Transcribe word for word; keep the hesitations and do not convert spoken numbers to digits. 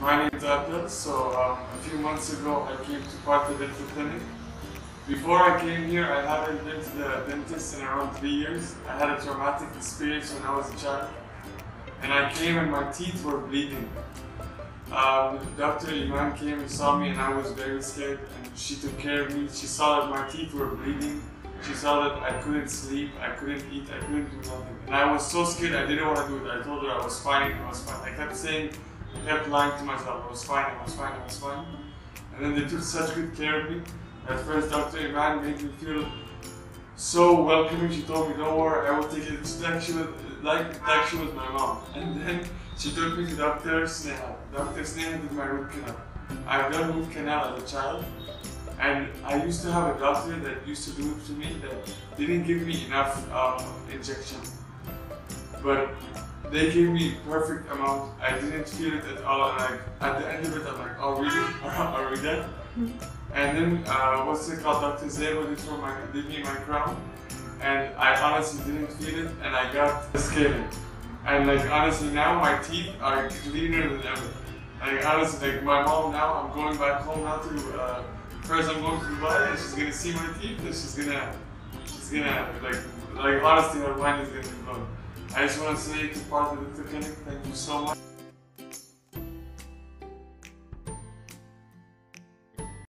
My name is Abdul. So um, a few months ago I came to Partha Dental Clinic. Before I came here, I hadn't been to the dentist in around three years. I had a traumatic experience when I was a child. And I came and my teeth were bleeding. Um, Doctor Iman came and saw me and I was very scared, and she took care of me. She saw that my teeth were bleeding. She saw that I couldn't sleep, I couldn't eat, I couldn't do nothing. And I was so scared, I didn't want to do it. I told her I was fine, I was fine. I kept saying, I kept lying to myself, I was fine, I was fine, I was fine. And then they took such good care of me. At first, Doctor Iman made me feel so welcoming. She told me, don't worry, I will take it like she was, like, like she was my mom. And then she took me to Doctor Sneha. Doctor Sneha did my root canal. I've done root canal as a child. And I used to have a doctor that used to do it to me that didn't give me enough um, injection. But they gave me perfect amount. I didn't feel it at all. And like, at the end of it, I'm like, oh really? Are we done? And then, uh, what's it called? Doctor Zebo did, for my, did me my crown. And I honestly didn't feel it, and I got the scaling. And like honestly, now my teeth are cleaner than ever. Like honestly, like my mom now, I'm going back home now to, uh, first I'm going to Dubai and she's gonna see my teeth and she's gonna, she's gonna, like, like honestly her mind is gonna be blown. I just want to say to Partha Dental Clinic, thank you so much.